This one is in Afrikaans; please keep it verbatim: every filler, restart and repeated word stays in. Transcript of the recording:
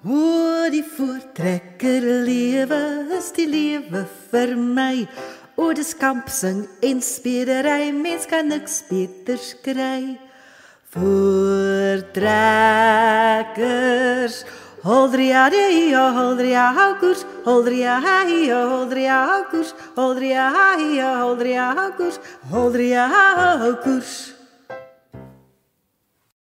O, die voortrekker lewe is die lewe vir my. O, dis kamp sing en spedery, mens kan niks beters kry. Voortrekkers, holdria dia, holdria koers, holdria dia, holdria koers, holdria dia, holdria koers, holdria koers.